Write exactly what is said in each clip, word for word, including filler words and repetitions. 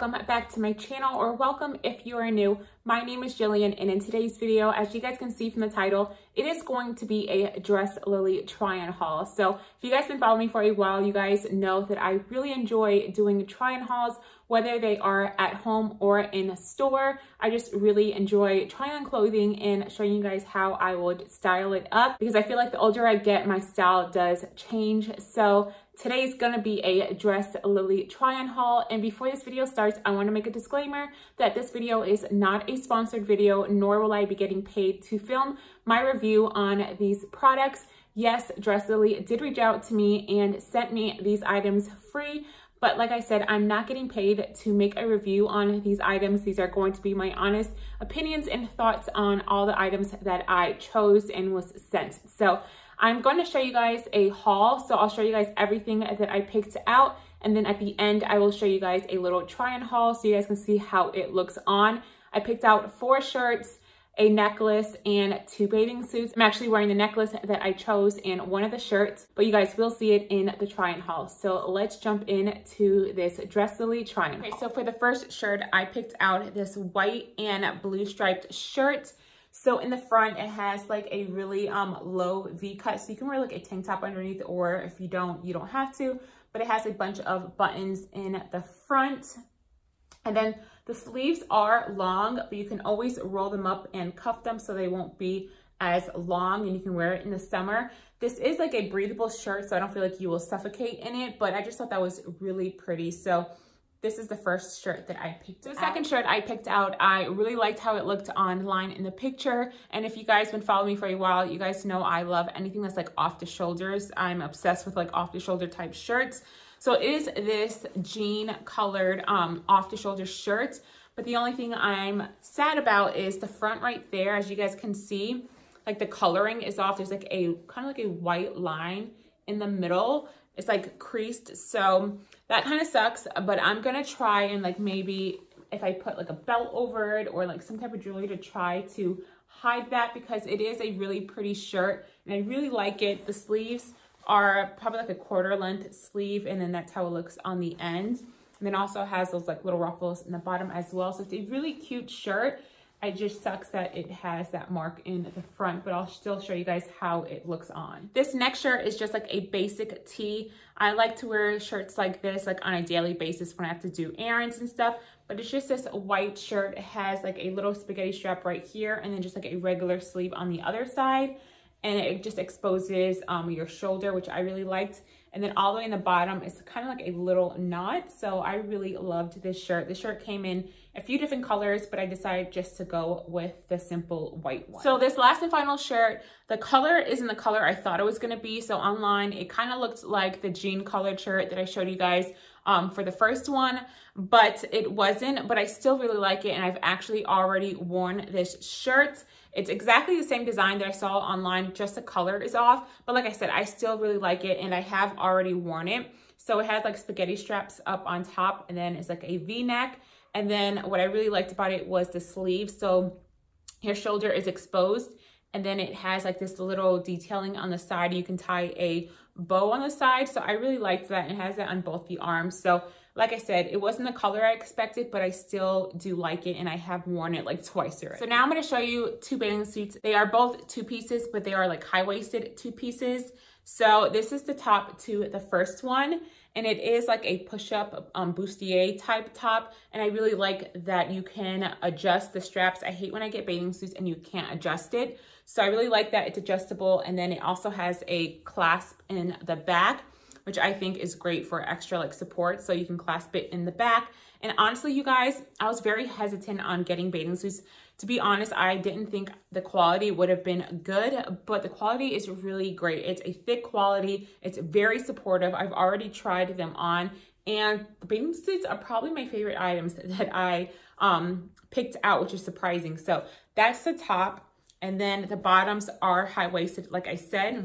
welcome back to my channel, or welcome if you are new. My name is Jillian, and in today's video, as you guys can see from the title, it is going to be a Dress Lily try-on haul. So if you guys been following me for a while, you guys know that I really enjoy doing try-on hauls, whether they are at home or in a store. I just really enjoy trying on clothing and showing you guys how I would style it up, because I feel like the older I get, my style does change. So today is gonna be a Dress Lily try-on haul, and before this video starts, I wanna make a disclaimer that this video is not a sponsored video, nor will I be getting paid to film my review on these products. Yes, Dress Lily did reach out to me and sent me these items free, but like I said, I'm not getting paid to make a review on these items. These are going to be my honest opinions and thoughts on all the items that I chose and was sent. So I'm going to show you guys a haul. So I'll show you guys everything that I picked out. And then at the end, I will show you guys a little try-on haul so you guys can see how it looks on. I picked out four shirts, a necklace, and two bathing suits. I'm actually wearing the necklace that I chose and one of the shirts, but you guys will see it in the try-on haul. So let's jump into this Dress Lily try-on. Okay, so for the first shirt, I picked out this white and blue striped shirt. So in the front, it has like a really um, low V cut. So you can wear like a tank top underneath, or if you don't, you don't have to, but it has a bunch of buttons in the front. And then the sleeves are long, but you can always roll them up and cuff them so they won't be as long, and you can wear it in the summer. This is like a breathable shirt, so I don't feel like you will suffocate in it, but I just thought that was really pretty. So this is the first shirt that I picked out. The second shirt I picked out, I really liked how it looked online in the picture. And if you guys been following me for a while, you guys know I love anything that's like off the shoulders. I'm obsessed with like off the shoulder type shirts. So it is this jean colored um, off the shoulder shirt. But the only thing I'm sad about is the front right there. As you guys can see, like the coloring is off. There's like a kind of like a white line in the middle. It's like creased, so that kind of sucks, but I'm gonna try and like maybe if I put like a belt over it or like some type of jewelry to try to hide that, because it is a really pretty shirt and I really like it. The sleeves are probably like a quarter length sleeve, and then that's how it looks on the end. And then also has those like little ruffles in the bottom as well. So it's a really cute shirt. It just sucks that it has that mark in the front, but I'll still show you guys how it looks on. This next shirt is just like a basic tee. I like to wear shirts like this like on a daily basis when I have to do errands and stuff, but it's just this white shirt. It has like a little spaghetti strap right here, and then just like a regular sleeve on the other side. And it just exposes um, your shoulder, which I really liked. And then all the way in the bottom is kind of like a little knot. So I really loved this shirt. The shirt came in a few different colors, but I decided just to go with the simple white one. So this last and final shirt, the color isn't the color I thought it was gonna be. So online, it kind of looked like the jean colored shirt that I showed you guys um, for the first one, but it wasn't, but I still really like it. And I've actually already worn this shirt. It's exactly the same design that I saw online, just the color is off. But like I said, I still really like it, and I have already worn it. So it has like spaghetti straps up on top, and then it's like a V-neck. And then what I really liked about it was the sleeve. So your shoulder is exposed, and then it has like this little detailing on the side. You can tie a bow on the side. So I really liked that, and it has that on both the arms. So like I said, it wasn't the color I expected, but I still do like it, and I have worn it like twice already. So now I'm gonna show you two bathing suits. They are both two pieces, but they are like high-waisted two pieces. So this is the top to the first one, and it is like a push-up um, bustier type top, and I really like that you can adjust the straps. I hate when I get bathing suits and you can't adjust it. So I really like that it's adjustable, and then it also has a clasp in the back, which I think is great for extra like support. So you can clasp it in the back. And honestly, you guys, I was very hesitant on getting bathing suits. To be honest, I didn't think the quality would have been good, but the quality is really great. It's a thick quality. It's very supportive. I've already tried them on, and the bathing suits are probably my favorite items that I um, picked out, which is surprising. So that's the top. And then the bottoms are high-waisted, like I said.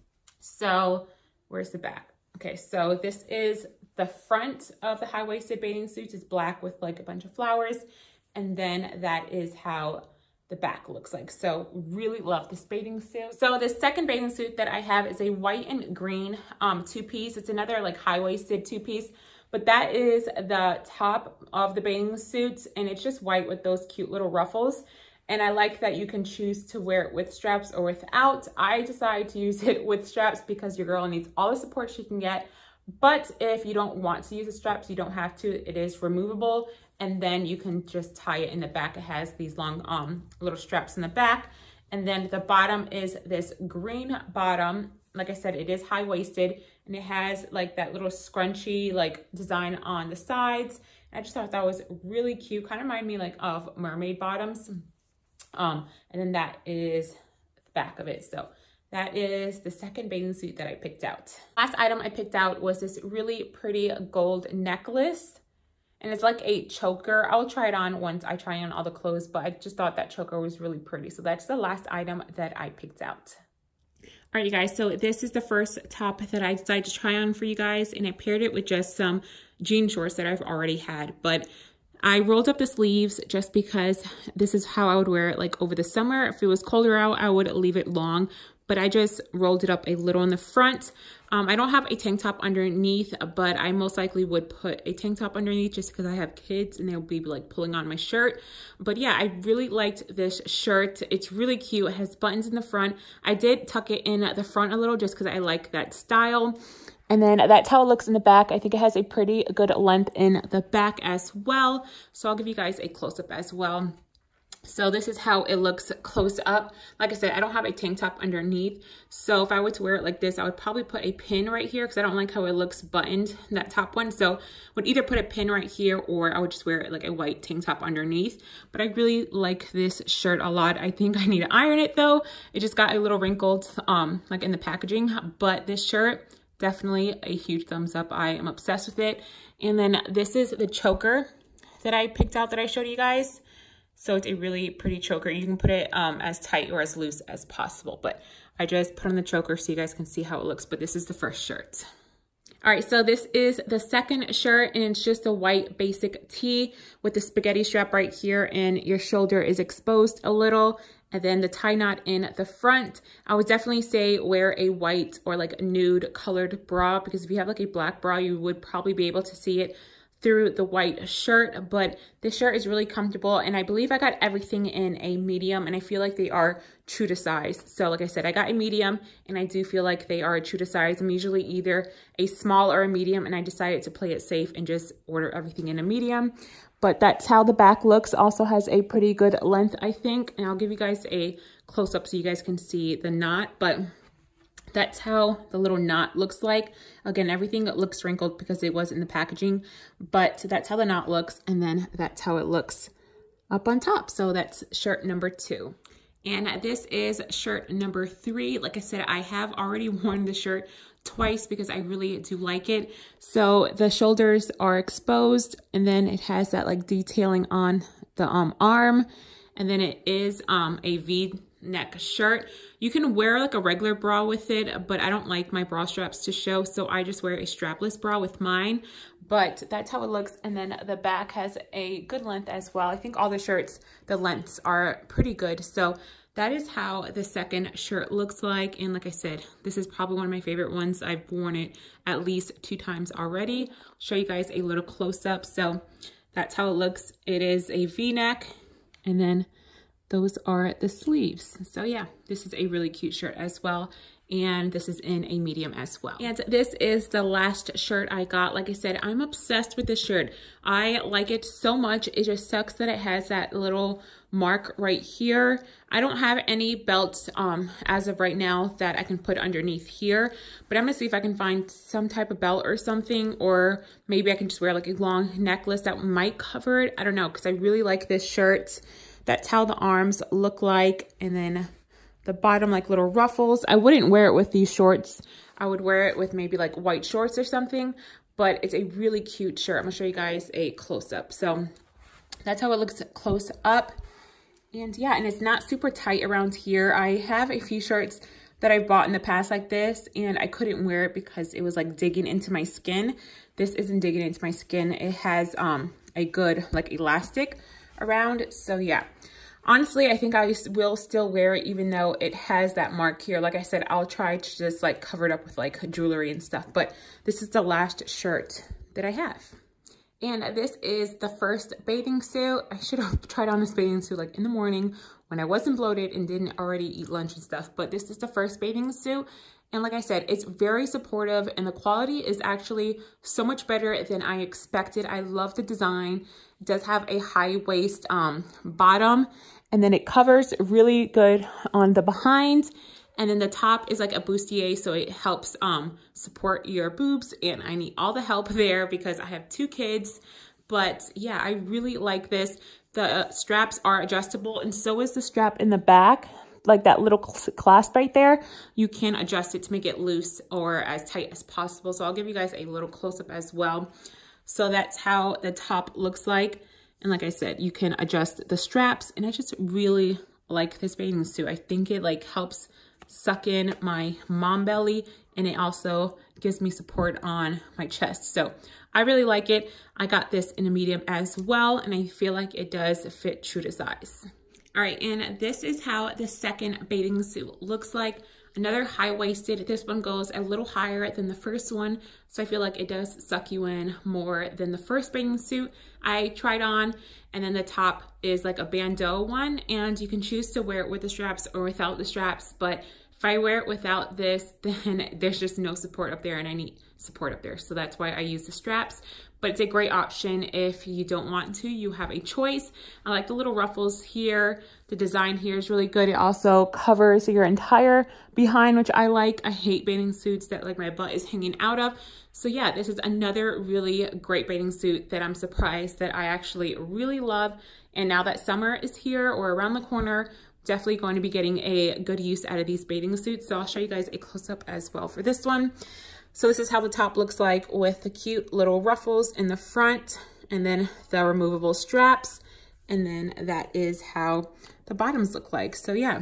So where's the back? Okay, so this is the front of the high-waisted bathing suits. Is black with like a bunch of flowers. And then that is how the back looks like. So really love this bathing suit. So the second bathing suit that I have is a white and green um, two-piece. It's another like high-waisted two-piece, But that is the top of the bathing suit, and it's just white with those cute little ruffles. And I like that you can choose to wear it with straps or without. I decided to use it with straps because your girl needs all the support she can get. But if you don't want to use the straps, you don't have to. It is removable, and then you can just tie it in the back. It has these long um little straps in the back. And then the bottom is this green bottom. Like I said, it is high-waisted, and it has like that little scrunchy like design on the sides. I just thought that was really cute. Kind of reminded me like of mermaid bottoms. Um, and then that is the back of it. So that is the second bathing suit that I picked out. Last item I picked out was this really pretty gold necklace. And it's like a choker. I'll try it on once I try on all the clothes, but I just thought that choker was really pretty. So that's the last item that I picked out. All right, you guys, so this is the first top that I decided to try on for you guys, and I paired it with just some jean shorts that I've already had. But I rolled up the sleeves just because this is how I would wear it like over the summer. If it was colder out, I would leave it long, but I just rolled it up a little in the front. Um, I don't have a tank top underneath, but I most likely would put a tank top underneath just because I have kids and they'll be like pulling on my shirt. But yeah, I really liked this shirt. It's really cute. It has buttons in the front. I did tuck it in the front a little just because I like that style. And then that's how it looks in the back. I think it has a pretty good length in the back as well. So I'll give you guys a close-up as well. So this is how it looks close up. Like I said, I don't have a tank top underneath. So if I were to wear it like this, I would probably put a pin right here because I don't like how it looks buttoned, that top one. So would either put a pin right here or I would just wear it like a white tank top underneath. But I really like this shirt a lot. I think I need to iron it though. It just got a little wrinkled um, like in the packaging. But this shirt, definitely a huge thumbs up. I am obsessed with it. And then this is the choker that I picked out that I showed you guys. So it's a really pretty choker. You can put it um, as tight or as loose as possible, but I just put on the choker so you guys can see how it looks, but this is the first shirt. All right, so this is the second shirt, and it's just a white basic tee with the spaghetti strap right here, and your shoulder is exposed a little, and then the tie knot in the front. I would definitely say wear a white or like nude colored bra, because if you have like a black bra, you would probably be able to see it through the white shirt. But this shirt is really comfortable, and I believe I got everything in a medium, and I feel like they are true to size. So like I said, I got a medium, and I do feel like they are true to size. I'm usually either a small or a medium, and I decided to play it safe and just order everything in a medium. But that's how the back looks. Also has a pretty good length, I think, and I'll give you guys a close-up so you guys can see the knot. But that's how the little knot looks like. Again, everything looks wrinkled because it was in the packaging, but that's how the knot looks. And then that's how it looks up on top. So that's shirt number two. And this is shirt number three. Like I said, I have already worn the shirt twice because I really do like it. So the shoulders are exposed, and then it has that like detailing on the um, arm. And then it is um, a V neck shirt. You can wear like a regular bra with it, but I don't like my bra straps to show, so I just wear a strapless bra with mine. But that's how it looks. And then the back has a good length as well. I think all the shirts, the lengths are pretty good. So that is how the second shirt looks like. And like I said, this is probably one of my favorite ones. I've worn it at least two times already. I'll show you guys a little close-up. So that's how it looks. It is a V-neck, and then those are the sleeves. So yeah, this is a really cute shirt as well. And this is in a medium as well. And this is the last shirt I got. Like I said, I'm obsessed with this shirt. I like it so much. It just sucks that it has that little mark right here. I don't have any belts um, as of right now that I can put underneath here, but I'm gonna see if I can find some type of belt or something, or maybe I can just wear like a long necklace that might cover it. I don't know, because I really like this shirt. That's how the arms look like. And then the bottom, like little ruffles. I wouldn't wear it with these shorts. I would wear it with maybe like white shorts or something, but it's a really cute shirt. I'm gonna show you guys a close-up. So that's how it looks close up. And yeah, and it's not super tight around here. I have a few shirts that I bought in the past like this, and I couldn't wear it because it was like digging into my skin. This isn't digging into my skin. It has um, a good like elastic around. So yeah, honestly, I think I will still wear it even though it has that mark here. Like I said, I'll try to just like cover it up with like jewelry and stuff. But this is the last shirt that I have. And this is the first bathing suit. I should have tried on this bathing suit like in the morning when I wasn't bloated and didn't already eat lunch and stuff, but this is the first bathing suit. And like I said, it's very supportive and the quality is actually so much better than I expected. I love the design. It does have a high waist um, bottom, and then it covers really good on the behind. And then the top is like a bustier, so it helps um, support your boobs. And I need all the help there because I have two kids. But yeah, I really like this. The straps are adjustable, and so is the strap in the back. Like that little clasp right there, you can adjust it to make it loose or as tight as possible. So I'll give you guys a little close-up as well. So that's how the top looks like. And like I said, you can adjust the straps, and I just really like this bathing suit. I think it like helps suck in my mom belly, and it also gives me support on my chest. So I really like it. I got this in a medium as well, and I feel like it does fit true to size. All right, and this is how the second bathing suit looks like. Another high-waisted. This one goes a little higher than the first one, so I feel like it does suck you in more than the first bathing suit I tried on. And then the top is like a bandeau one, and you can choose to wear it with the straps or without the straps. But if I wear it without this, then there's just no support up there, and I need support up there. So that's why I use the straps. But it's a great option if you don't want to. You have a choice. I like the little ruffles here. The design here is really good. It also covers your entire behind, which I like. I hate bathing suits that like my butt is hanging out of. So yeah, this is another really great bathing suit that I'm surprised that I actually really love. And now that summer is here or around the corner, definitely going to be getting a good use out of these bathing suits. So I'll show you guys a close-up as well for this one. So this is how the top looks like with the cute little ruffles in the front, and then the removable straps. And then that is how the bottoms look like. So yeah,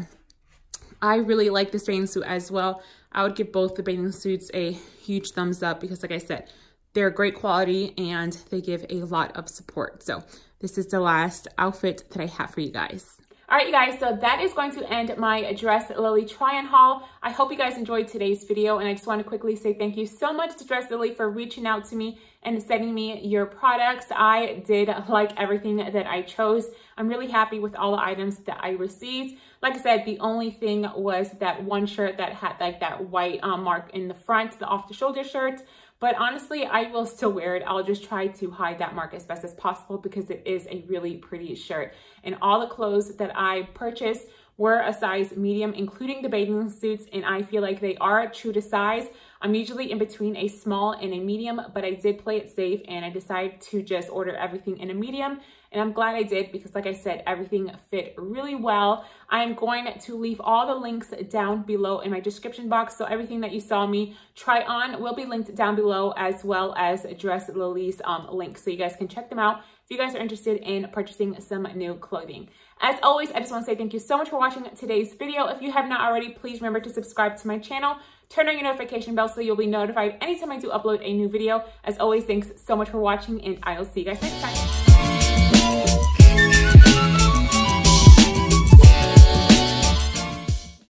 I really like this bathing suit as well. I would give both the bathing suits a huge thumbs up because like I said, they're great quality and they give a lot of support. So this is the last outfit that I have for you guys. All right, you guys, so that is going to end my Dress Lily try-on haul. I hope you guys enjoyed today's video, and I just want to quickly say thank you so much to Dress Lily for reaching out to me and sending me your products. I did like everything that I chose. I'm really happy with all the items that I received. Like I said, the only thing was that one shirt that had like that white um, mark in the front, the off-the-shoulder shirt. But honestly, I will still wear it. I'll just try to hide that mark as best as possible because it is a really pretty shirt. And all the clothes that I purchased were a size medium, including the bathing suits, and I feel like they are true to size. I'm usually in between a small and a medium, but I did play it safe and I decided to just order everything in a medium. And I'm glad I did because like I said, everything fit really well. I'm going to leave all the links down below in my description box. So everything that you saw me try on will be linked down below, as well as Dress Lily's um, link. So you guys can check them out if you guys are interested in purchasing some new clothing. As always, I just want to say thank you so much for watching today's video. If you have not already, please remember to subscribe to my channel. Turn on your notification bell so you'll be notified anytime I do upload a new video. As always, thanks so much for watching, and I'll see you guys next time.